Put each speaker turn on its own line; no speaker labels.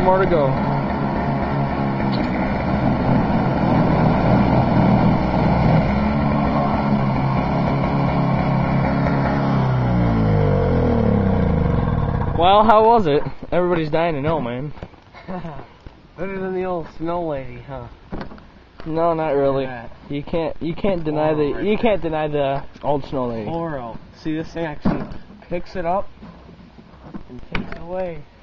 more to go. Well, how was it? Everybody's dying to know, man.
Better than the old snow lady, huh?
No, not really. You can't deny the old snow lady.
Laurel. See, this thing actually picks it up and takes it away.